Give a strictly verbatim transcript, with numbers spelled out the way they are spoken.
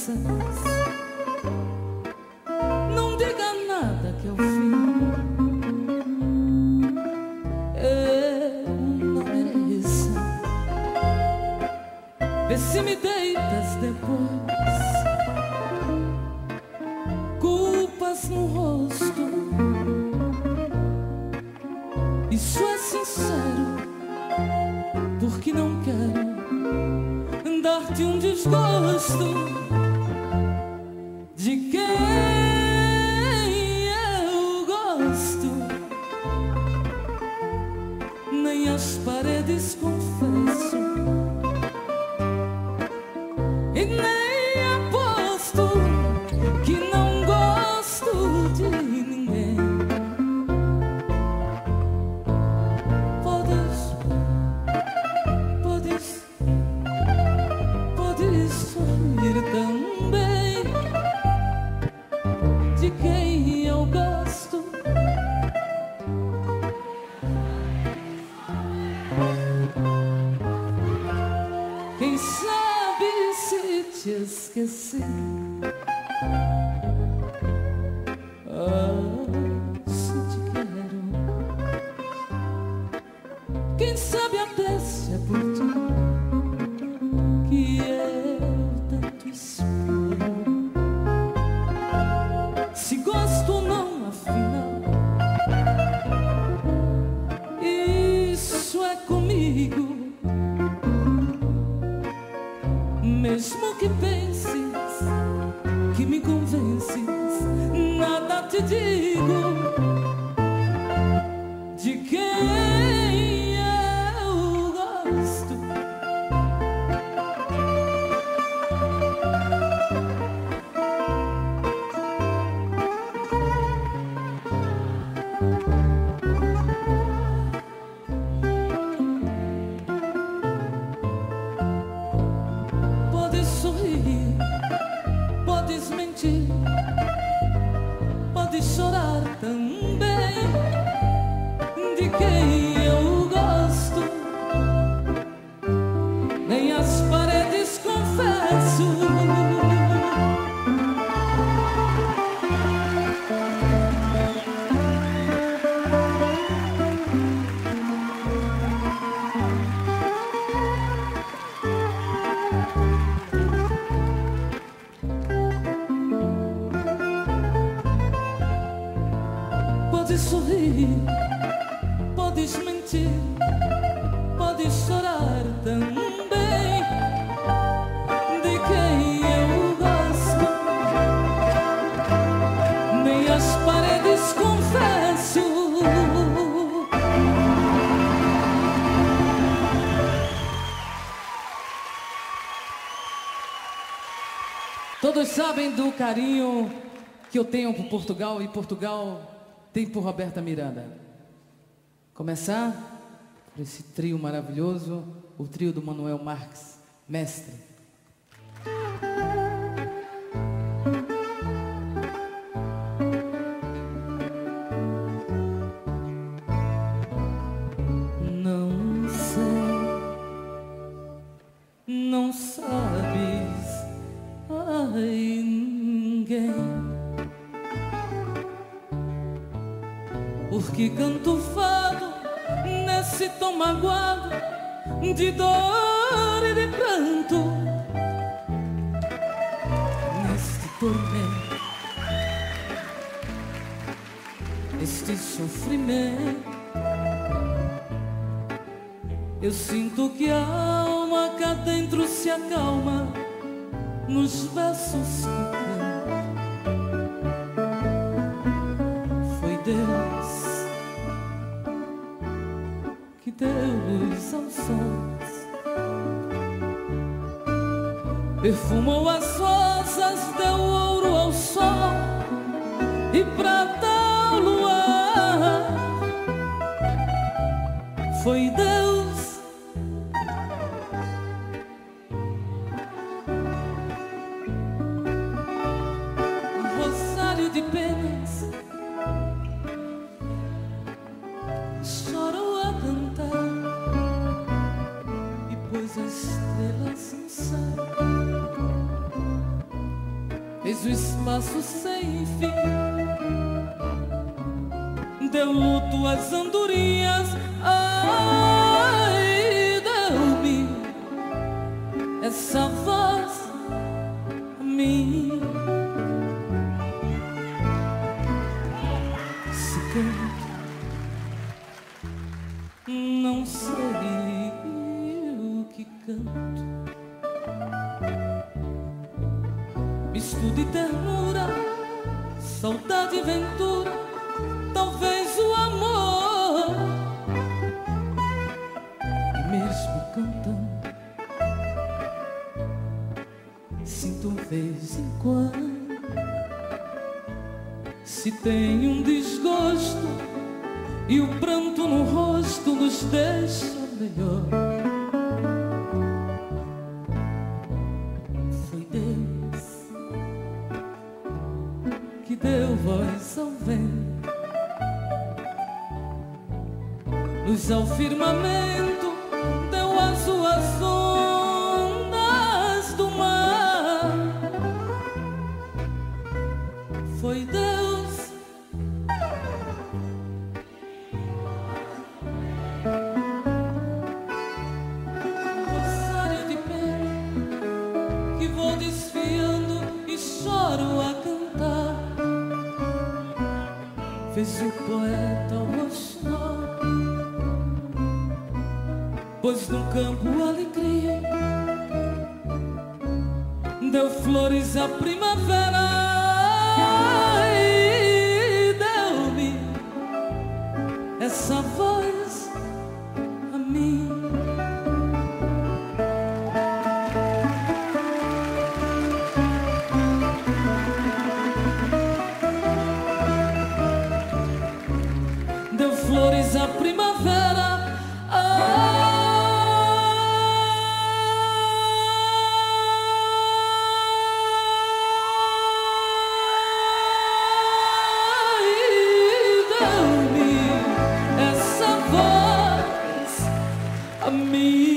promessas. Não diga nada que ao fim eu não mereça. Vê se me deitas depois culpas no rosto. Isso é sincero, porque não quero dar-te um desgosto de quem eu gosto. Nem as paredes confesso e nem aposto que não gosto de ninguém. Podes, podes, podes sorrir também de quem eu gosto. Quem sabe se te esqueci. Ah, se te quero. Quem sabe até se é por ti que eu tanto espero. Se gosto ou não, afinal, isso é comigo. Mesmo que penses que me convences, nada te digo de quem eu gosto. Podes sorrir, podes mentir, podes chorar também de quem eu gosto. Nem as paredes confesso. Podes sorrir, podes mentir, podes chorar também de quem eu gosto. Nem as paredes confesso. Todos sabem do carinho que eu tenho por Portugal e Portugal tem por Roberta Miranda. Começar por esse trio maravilhoso, o trio do Manuel Marques, mestre. Não sei, não sabes, ai, ninguém. Porque canto fado nesse tom magoado de dor e de pranto, neste tormento, este sofrimento. Eu sinto que a alma cá dentro se acalma nos versos que canto. Foi Deus que deu luz aos sons, perfumou as rosas, deu ouro ao sol e prata ao luar. Foi Deus um rosário de penas, chorou a cantar e pôs as estrelas no céu. fiz o espaço sem fim, deu luto às andorinhas, ai, deu-me essa voz a mim. Se canto, não sei o que canto, misto de ternura, saudade e ventura, talvez o amor. E mesmo cantando, sinto de vez em quando, se tem um desgosto e o pranto no rosto nos deixa melhor. Foi Deus que deu voz ao vento, luz ao firmamento, deu azul às ondas do mar. Foi Deus rosário de pena que vou desfiando e choro a cantar. Fez o poeta o roxinol, pôs no campo alegria, deu flores à primavera e deu-me essa voz a mim. Deu flores à primavera, me